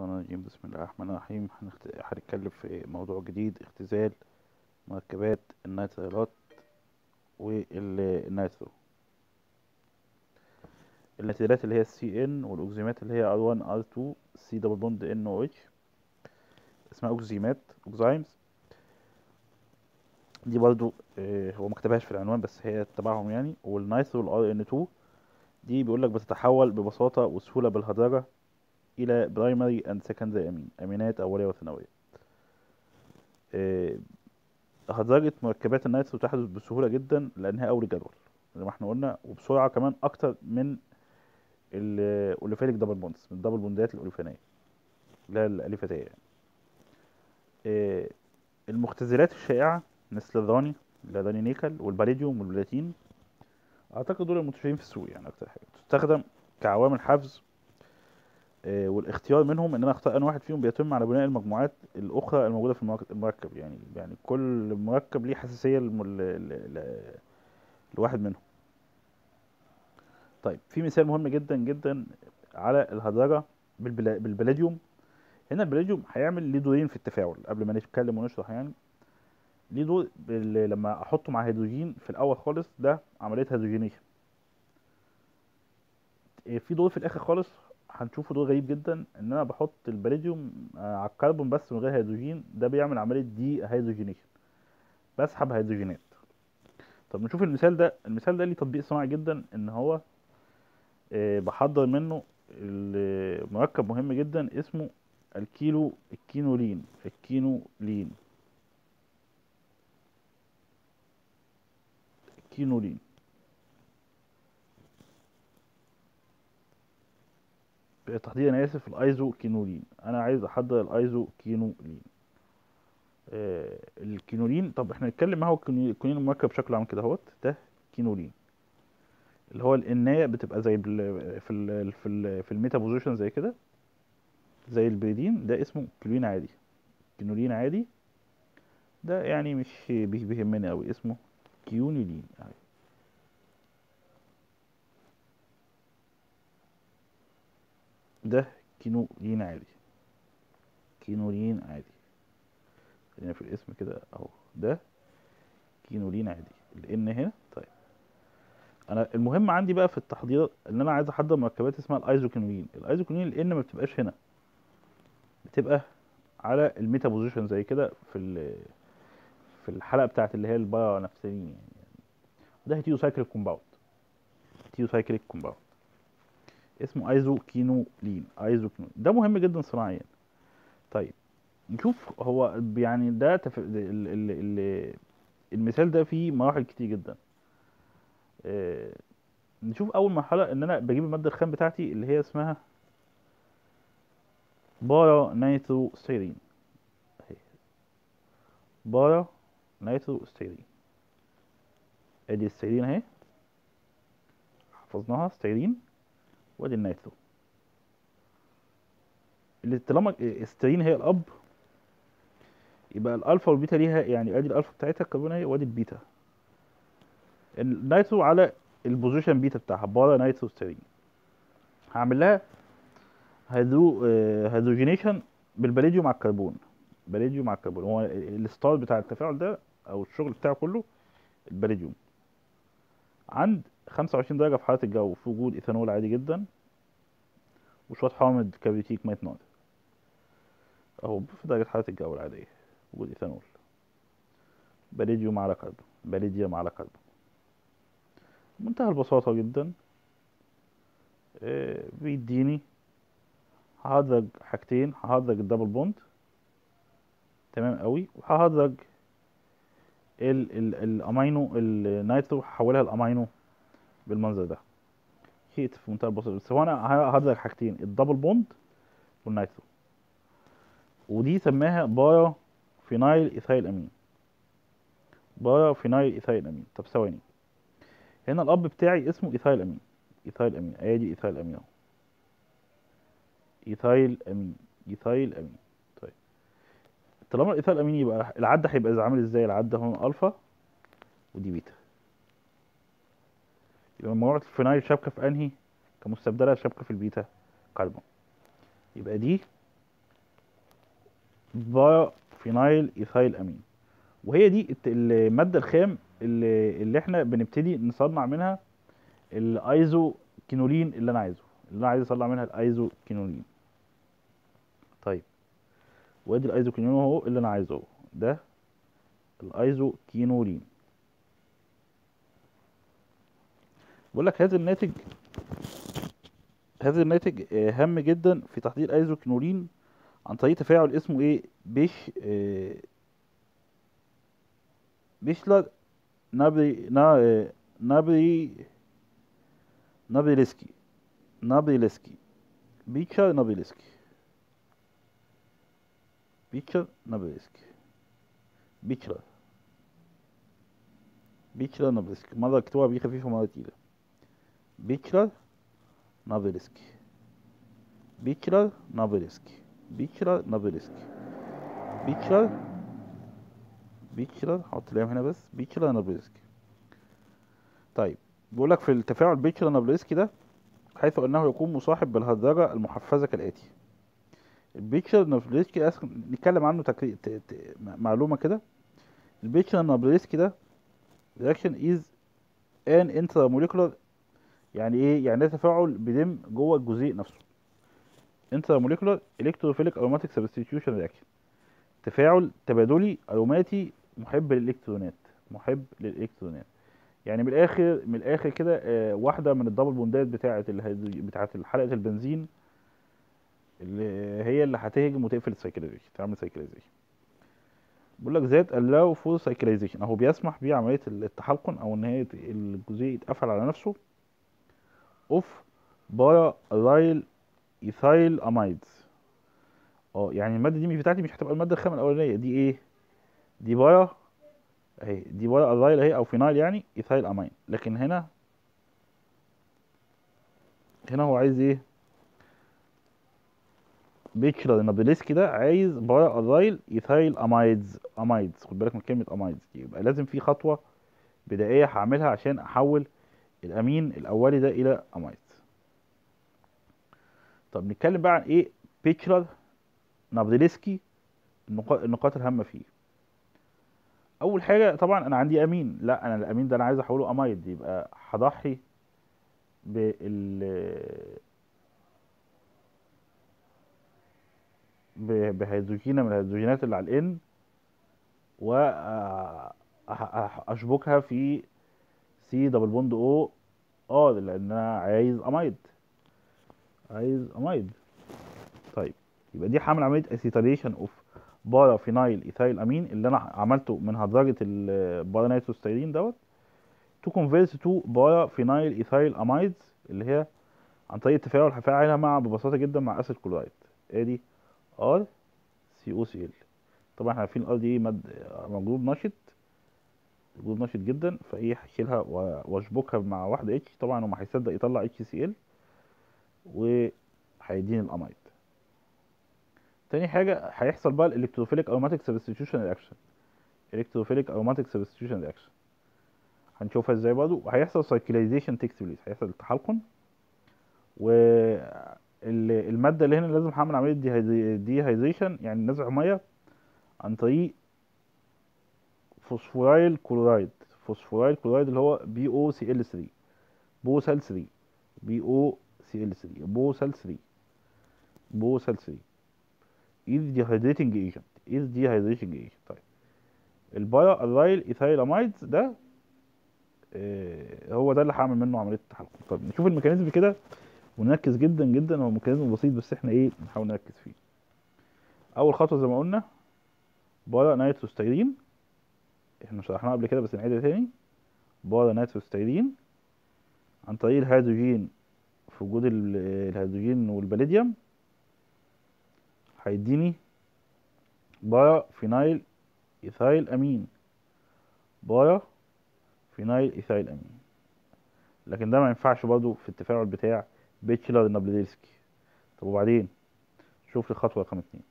الشيطان الرجيم. بسم الله الرحمن الرحيم. هنتكلم في موضوع جديد: اختزال مركبات النيتريلات والنيترو. النيتريلات اللي هي CN، والاوكزيمات اللي هي R1 R2 C دبل بوند NOH، اسمها اوكزيمات اوكزايمز. دي برضو هو مكتبهاش في العنوان بس هي تبعهم يعني. والنيترو RN2 دي بيقولك بتتحول ببساطة وسهولة بالهدرجة إلى برايمري أند سكندري أمينات أولية وثانوية. هدرجة مركبات النيترو تحدث بسهولة جدا لأنها أول جدول زي ما احنا قلنا، وبسرعة كمان أكتر من الأوليفينيك دبل بوندز، من الدبل بوندات الأوليفينية لا الأليفتية يعني. المختزلات الشائعة مثل الراني نيكل والباريديوم والبلاتين، أعتقد دول المنتشرين في السوق يعني أكتر حاجة تستخدم كعوامل حفظ. والاختيار منهم ان انا اختار ان واحد فيهم بيتم على بناء المجموعات الاخرى الموجوده في المركب. يعني كل مركب ليه حساسيه لواحد منهم. طيب في مثال مهم جدا جدا على الهدرجه بالبلاديوم. هنا البلاديوم هيعمل ليه دورين في التفاعل قبل ما نتكلم ونشرح يعني. ليه دور لما احطه مع هيدروجين في الاول خالص، ده عمليه هيدروجينيشن. في دور في الاخر خالص هنشوفه دور غريب جدا، ان انا بحط البريديوم على الكربون بس من غير هيدروجين. ده بيعمل عمليه دي هيدروجينيشن، بسحب هيدروجينات. طب نشوف المثال ده. المثال ده ليه تطبيق صناعي جدا، ان هو بحضر منه مركب مهم جدا اسمه الكينولين. تحديدا انا اسف، الايزو كينولين. انا عايز احضر الايزو كينولين. الكينولين، طب احنا نتكلم ما هو الكينولين المركب بشكل عام كده اهوت. ده كينولين اللي هو النايه بتبقى زي في الميتا بوزيشن زي كده، زي البريدين. ده اسمه كينولين عادي، كينولين عادي. ده يعني مش بيهمني قوي، اسمه كينولين عادي. ده كينولين عادي، كينولين عادي. خلينا في الاسم كده اهو، ده كينولين عادي. الان هنا. طيب انا المهم عندي بقى في التحضير ان انا عايز احضر مركبات اسمها الايزوكينولين. الايزوكينولين الان ما بتبقاش هنا، بتبقى على الميتا بوزيشن زي كده في الحلقه بتاعت اللي هي البارا نفسين يعني. ده هيتيوسايكليك كومباوند، هيتيوسايكليك كومباوند اسمه ايزوكينولين. ده مهم جدا صناعيا. طيب نشوف هو يعني ده المثال ده فيه مراحل كتير جدا. نشوف اول مرحله ان انا بجيب الماده الخام بتاعتي اللي هي اسمها بارا نيترو ستيرين. اهي بارا نيترو ستيرين. ادي الستيرين اهي، حفظناها ستيرين. وادي النيترو. اللي طالما الستيرين هي الاب، يبقى الالفا والبيتا ليها يعني. ادي الالفا بتاعتها الكربون اهي، وادي البيتا. النيترو على البوزيشن بيتا بتاعها بارا نيترو ستيرين. هعمل لها هيدروجينيشن بالباليديوم على الكربون. باليديوم على الكربون هو الستار بتاع التفاعل ده، او الشغل بتاعه كله الباليديوم. عند 25 درجة في حالة الجو، في وجود ايثانول عادي جدا وشوية حامض كبريتيك ميتنول اهو في درجة حرارة الجو العادية. وجود ايثانول، باليديوم على كربون، باليديوم على كربون. بمنتهى البساطة جدا بيديني ههدرج حاجتين. ههدرج الدبل بوند تمام قوي، وههدرج الامينو النيترو، هحولها الامينو بالمنظر ده. شيء في منتهى البساطة. بس هو انا ههدرج حاجتين: الدبل بوند والنيترو. ودي سماها بارا فينايل ايثايل امين. بارا فينايل ايثايل امين. طب ثواني، هنا الاب بتاعي اسمه ايثايل امين. ايثايل امين ادي ايثايل امين اهو. ايثايل امين، ايثايل امين. طيب طالما الايثايل امين، يبقى العد هيبقى عامل ازاي؟ العد هون الفا ودي بيتا. يبقى مجموعة الفينايل شابكة في انهي؟ كمستبدلة شابكة في البيتا كربون. يبقى دي بايا فينايل ايثايل امين. وهي دي الماده الخام اللي احنا بنبتدي نصنع منها الايزو كينولين اللي انا عايز اصنع منها الايزو كينولين. طيب، وادي الايزو كينولين اهو اللي انا عايزه اهو، ده الايزو كينولين. بقول لك هذا الناتج هام جدا في تحضير ايزو كينولين عن طريق تفاعل اسمه ايه، بيشلر نابري نابري نابريلسكي نابريلسكي بيتشر نابريلسكي بيتشر نابريلسكي بيتشر بيتشر نابريلسكي. مرة اكتبها بيه خفيفة مرة تقيلة. بيتشر نابريلسكي بيتشر نابريلسكي بيتشر نابريلسكي بيتشر بيتشر هحط لام هنا بس، بيتشر نابريلسكي. طيب، بيقول لك في التفاعل بيتشر نابريلسكي ده، حيث انه يكون مصاحب بالهدرجة المحفزة كالآتي. البيتشر نابريلسكي نتكلم عنه معلومة كده. البيتشر نابريلسكي ده reaction is an intramolecular، يعني ايه؟ يعني ده تفاعل بيتم جوه الجزيء نفسه. intramolecular electrophilic aromatic substitution reaction، تفاعل تبادلي اروماتي محب للالكترونات. يعني من الاخر كده، واحده من الدبل بوندات بتاعه حلقه البنزين، اللي هي اللي هتهجم وتقفل السايكلايزيشن، تعمل سايكلايزيشن. بيقول لك ذات allow for cyclization، اهو بيسمح بعمليه التحلقن، او ان هي الجزيء يتقفل على نفسه، اوف بارا رايل ايثايل امايدز. يعني الماده دي مش بتاعتي، مش هتبقى الماده الخام الاولانيه دي ايه، دي بارا اهي، دي بارا الرايل اهي، او فينايل يعني ايثايل امين. لكن هنا هو عايز ايه؟ بيتشلر نابلسكي ده عايز بارا الرايل ايثايل امايدز. خد بالك من كلمه امايدز دي، يبقى لازم في خطوه بدائيه هعملها عشان احول الامين الاولي ده الى امايدز. طب نتكلم بقى عن ايه بيتشلر نابلسكي، النقاط الهامه فيه. اول حاجه طبعا انا عندي امين، لا انا الامين ده انا عايز احوله امايد، يبقى هضحي بال بهيدروجينه من الهيدروجينات اللي على الان، واشبكها في سي دبل بوند او ار، لان انا عايز امايد. طيب، يبقى دي هعمل عمليه اسيتاليشن اوف بارا فينايل ايثايل امين اللي انا عملته من هدرجه البارا نيتروستيرين دوت، تو كونفيرت تو بارا فينايل ايثايل امايدز، اللي هي عن طريق التفاعل هفعلها ببساطه جدا مع اسيد كلورايد. ادي ار سي او سي ال. طبعا احنا عارفين الار دي ايه، موجود نشط، جروب نشط جدا، فايه هشيلها واشبكها مع واحده اتش، طبعا هو ما هيصدق يطلع اتش سي ال، وهيديني الامايد. تاني حاجه هيحصل بقى الالكتروفيليك اروماتيك سبستيتيوشن رياكشن. الكتروفيليك اروماتيك سبستيتيوشن رياكشن هنشوفها ازاي برضه، وهيحصل سايكلايزيشن تيكس بليس، هيحصل التحلقن. والماده اللي هنا لازم هعمل عمليه ديهايدريشن، يعني نزع ميه عن طريق فوسفورايل كلورايد. فوسفورايل كلورايد اللي هو بي او سي ال 3، بوسال 3، بي او سي ال 3، بوسال 3 is dehydrating agent. طيب، البايا الرايل ايثايلاميدز ده هو ده اللي هعمل منه عمليه التحلل. طب نشوف الميكانيزم كده ونركز جدا جدا، هو ميكانيزم بسيط بس احنا ايه نحاول نركز فيه. اول خطوه زي ما قلنا، بارا نيتروستيرين، احنا شرحناها قبل كده بس نعيدها تاني. بارا نيتروستيرين عن طريق الهيدروجين، في وجود الهيدروجين والباليديوم، هيديني بارا فينايل ايثايل امين، بارا فينايل ايثايل امين. لكن ده ما ينفعش برضه في التفاعل بتاع بيتشلر نابليسكي. طب وبعدين شوف لي الخطوه رقم 2.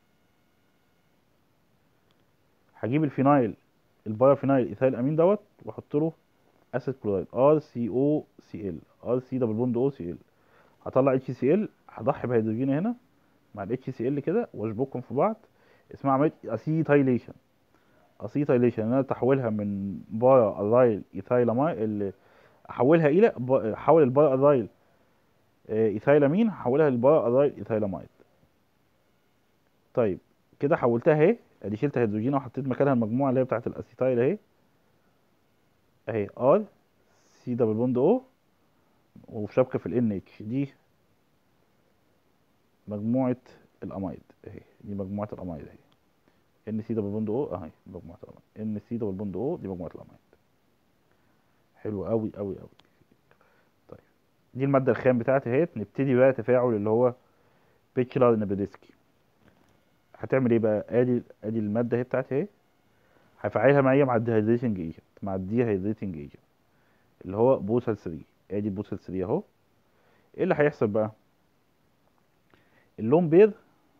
هجيب البارا فينايل ايثايل امين دوت، واحط له اسيد كلورايد ار سي او سي ال، ار سي دبل بوند او سي ال. هطلع اتش سي ال، هضحي بهيدروجين هنا مع الاتش سي ال كده واشبكهم في بعض. اسمها عمليه اسيتايليشن. اسيتايليشن ان انا تحويلها من بارا ارايل ايثايلامايد، احولها الى احول البارا ارايل ايثايلامين، احولها للبارا ارايل ايثايلامايد. طيب كده حولتها اهي، ادي شلت هيدروجين وحطيت مكانها المجموعه اللي هي بتاعت الاسيتايل اهي، اهي ار سي دبل بوند او، وشبكه في الان اتش، دي مجموعه الامايد اهي، دي مجموعه الامايد اهي، ان سي دبل بوند او اهي مجموعه الامايد، ان سي دبل بوند او دي مجموعه الامايد. حلو قوي قوي قوي. طيب دي الماده الخام بتاعتي اهي، نبتدي بقى تفاعل اللي هو بيتشلر نابريسكي. هتعمل ايه بقى؟ ادي الماده اهي بتاعتي اهي، هفعلها معايا مع الديهايدريشنج ايجنت، مع الديهايدريتنج ايجنت اللي هو بوصل 3. ادي بوصل 3 اهو. ايه اللي هيحصل بقى؟ اللون بيض،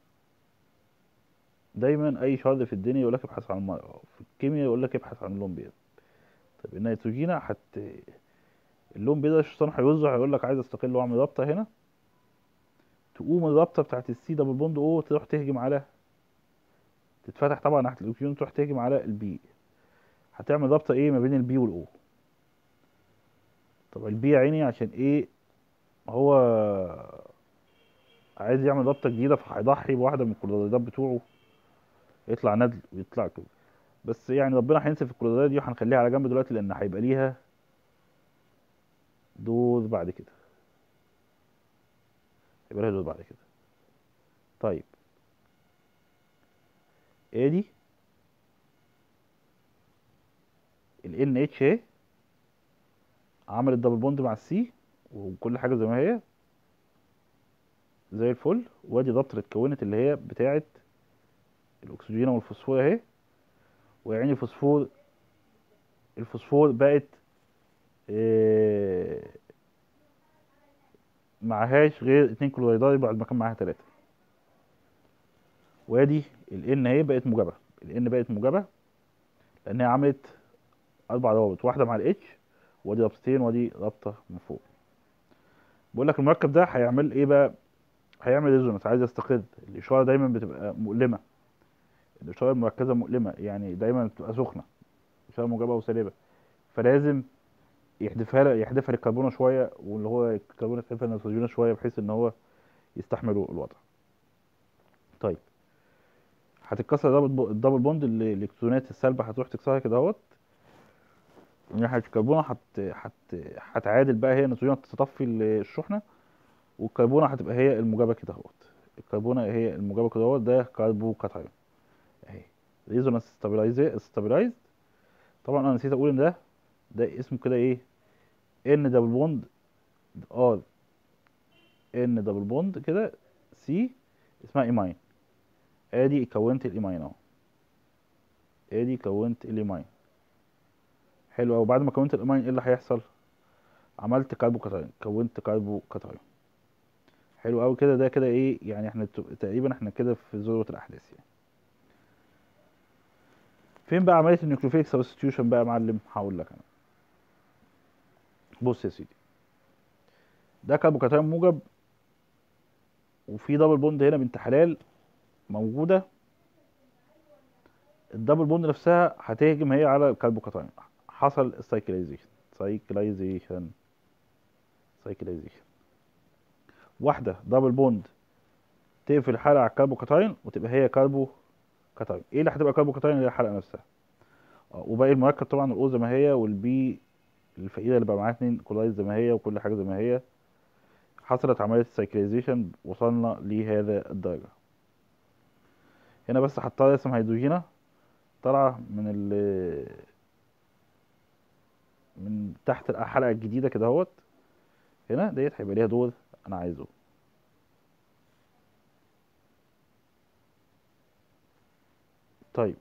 دايما اي شر في الدنيا يقول لك ابحث عن الميه، في الكيمياء يقول لك ابحث عن اللون بيض. طب النيتروجينا اللون بيض الشيطان هيوزع، هيقول لك عايز استقل واعمل رابطه هنا، تقوم الرابطه بتاعت السي دبل بوند او تروح تهجم على، تتفتح طبعا ناحيه الاكسجين، تروح تهجم على البي، هتعمل رابطه ايه ما بين البي والاو. طب البي يا عيني عشان ايه؟ هو عايز يعمل رابطه جديده، فهيضحي بواحده من الكلوريدات بتوعه، يطلع ندل ويطلع كده. بس يعني ربنا هينسف الكلوريدات دي وهنخليها على جنب دلوقتي، لان هيبقى ليها دور بعد كده، هيبقى لها دور بعد كده. طيب ادي ال NH اهي، عملت دبل بوند مع السي، وكل حاجه زي ما هي زي الفل. وادي الرابطه اللي اتكونت اللي هي بتاعه الاكسجين والفوسفور اهي، ويعني الفوسفور بقت إيه، معهاش غير 2 كلورايدات بعد ما كان معاها 3. وادي ال N اهي بقت موجبه، ال N بقت موجبه لان هي عملت 4 روابط، واحده مع ال H، وادي رابطتين، وادي رابطه من فوق. بقول لك المركب ده هيعمل ايه بقى؟ هيعمل ريزونانس، عايز يستقر. الاشاره دايما بتبقى مؤلمه، الاشاره المركزه مؤلمه، يعني دايما بتبقى سخنه، اشاره موجبه وسالبه، فلازم يحدفها للكربونه شويه، واللي هو الكربونه يحدفها للنيتروجين شويه، بحيث ان هو يستحملوا الوضع. طيب هتتكسر الدبل بوند، اللي الالكترونات السالبه هتروح تكسرها كده اهوت، ناحيه الكربونه هتعادل بقى هي النيتروجين، تطفي الشحنه، والكربونه هتبقى هي الموجبه كده اهوت. الكربونه هي الموجبه كده اهوت، ده كاربو كاتايون اهي، ريزونانس ستابلايزد. طبعا انا نسيت اقول ان ده اسمه كده ايه، ان دبل بوند ار، ان دبل بوند كده سي، اسمها ايماين. ادي كونت الايماين اهو، ادي كونت الايماين. حلو قوي. بعد ما كونت الايماين ايه اللي هيحصل؟ عملت كاربو كاتايون، كونت كاربو كاتايون. حلو قوي كده. ده كده ايه يعني، احنا تقريبا احنا كده في ذروه الاحداث يعني. فين بقى عمليه النيوكليوفيليك سبستيوشن بقى يا معلم؟ هقول لك انا. بص يا سيدي، ده كاربو كاتايون موجب، وفي دبل بوند هنا بنت حلال موجوده. الدبل بوند نفسها هتهجم هي على الكربوكاتايون، حصل السايكلايزيشن، سايكلايزيشن سايكلايزيشن. واحده دبل بوند تقفل الحلقه على الكربوكاتايون وتبقى هي كاربو كاتايون. ايه اللي هتبقى كربوكاتايون؟ اللي هي الحلقه نفسها. وباقي المركب طبعا الاو زي ما هي، والبي الفقيره اللي بقى معاها 2 كولايز زي ما هي، وكل حاجه زي ما هي. حصلت عمليه السايكلايزيشن، وصلنا لهذا الدرجه. هنا بس هضطر ارسم هيدروجينه طالعه من تحت الحلقه الجديده كده اهوت، هنا ديت هيبقى ليها دور انا عايزه. طيب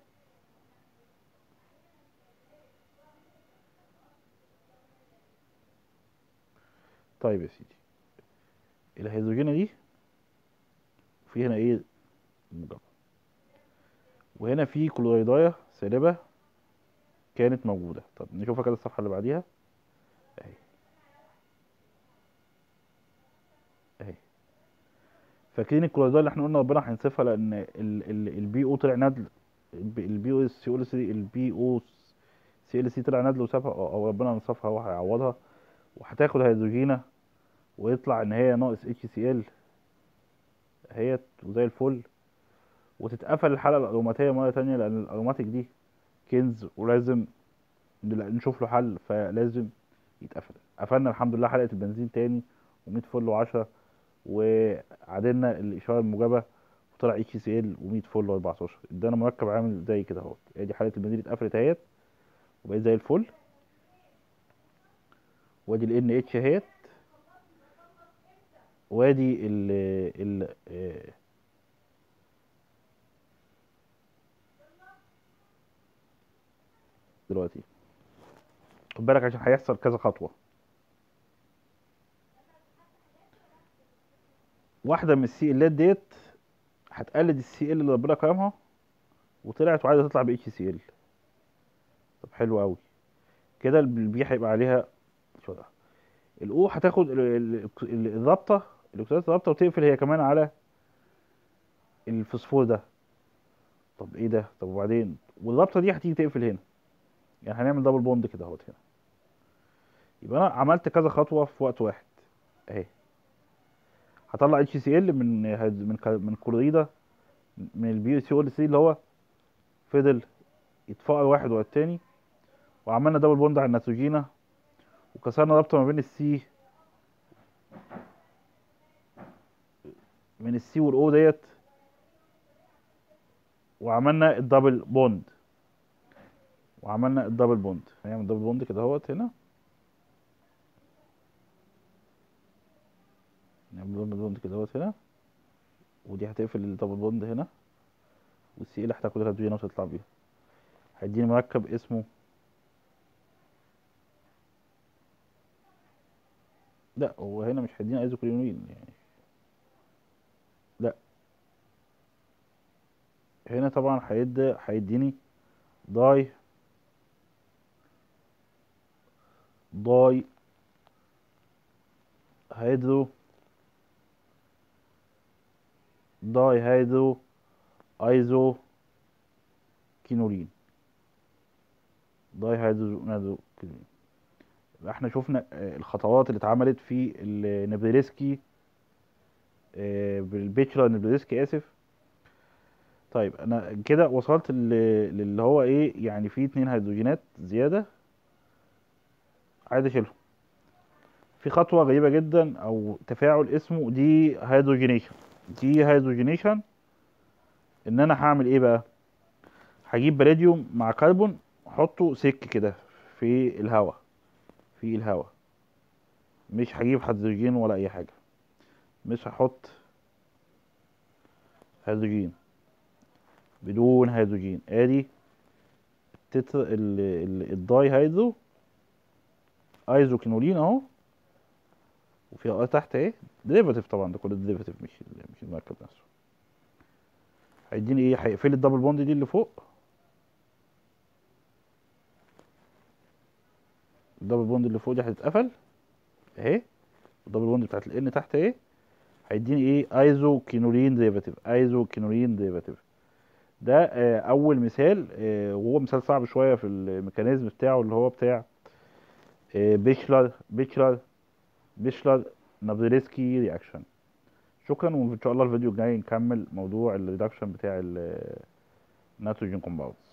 طيب يا سيدي، الهيدروجينه دي في هنا ايه موجبه، وهنا في كلورايدايه سالبه كانت موجوده. طب نشوفها كده الصفحه اللي بعديها اهي، اهي. فاكرين الكلورايدات اللي احنا قلنا ربنا هينصفها لان البي او طلع ندل، البي او سي ال سي، البي او سي ال سي طلع ندل وسابها، او ربنا نصفها هو هيعوضها، وهتاخد هيدروجينة ويطلع ان هي ناقص اتش سي ال اهيت وزي الفل، وتتقفل الحلقة الأروماتية مرة تانية، لأن الأروماتيك دي كنز ولازم نشوف له حل، فلازم يتقفل. قفلنا الحمد لله حلقة البنزين تاني، و100 فل و10، وعدلنا الإشارة الموجبة وطلع اتش سي ال و100 فل و14، ادانا مركب عامل زي كده اهوت. ادي حلقة البنزين اتقفلت اهيت وبقت زي الفل، وادي ال ان اتش اهيت، وادي ال دلوقتي خد بالك عشان هيحصل كذا خطوة. واحدة من السي الات ديت هتقلد السي ال اللي ربنا كرمها وطلعت وعايزة تطلع ب اتش سي ال. طب حلو قوي كده، البي هيبقى عليها شوية. الاو هتاخد الرابطة، الاكسدات الرابطة، وتقفل هي كمان على الفوسفور ده. طب ايه ده؟ طب وبعدين، والرابطة دي هتيجي تقفل هنا، يعني هنعمل دبل بوند كده اهوت هنا. يبقى انا عملت كذا خطوة في وقت واحد اهي. هطلع اتش سي ال من كلوريدا، من البي سي ال سي اللي هو فضل يتفاعل واحد ورا التاني، وعملنا دبل بوند على النيتروجينا، وكسرنا رابطة ما بين السي، من السي والاو ديت، وعملنا الدبل بوند، هنعمل دبل بوند كده اهوت هنا، نعمل دبل بوند كده اهوت هنا، ودي هتقفل الدبل بوند هنا، والسي اللي هتاخد الهيدروجين وتطلع بيها، هيديني مركب اسمه، لا هو هنا مش هيديني ايزوكلينولين يعني، لا هنا طبعا هيديني داي داي هيدرو داي هيدرو ايزو كينولين، داي هيدرو كينولين. احنا شفنا الخطوات اللي اتعملت في النابريلسكي، بالبيتشلر نابريلسكي اسف. طيب انا كده وصلت للي هو ايه، يعني في 2 هيدروجينات زياده عايز اشيلهم. في خطوه غريبه جدا او تفاعل اسمه دي هيدروجينيشن. دي هيدروجينيشن ان انا هعمل ايه بقى؟ هجيب بلاديوم مع كربون احطه سك كده في الهواء، في الهواء، مش هجيب هيدروجين ولا اي حاجه، مش هحط هيدروجين، بدون هيدروجين. ادي تتر الداي هيدرو ايزوكينولين اهو، وفي تحت اهي ديريفاتيف، طبعا ده كل ديريفاتيف مش المركب نفسه. هيديني ايه؟ هيقفل الدبل بوند دي اللي فوق، الدبل بوند اللي فوق دي هتتقفل اهي، الدبل بوند بتاعت الان تحت اهي، هيديني ايه؟ ايزوكينولين ديريفاتيف، ايزوكينولين ديريفاتيف. ده اول مثال، وهو مثال صعب شويه في الميكانيزم بتاعه اللي هو بتاع بيشلر نابريلسكي رياكشن. شكرا، وان شاء الله الفيديو الجاي نكمل موضوع الريدكشن بتاع النيتروجين كومباوندز.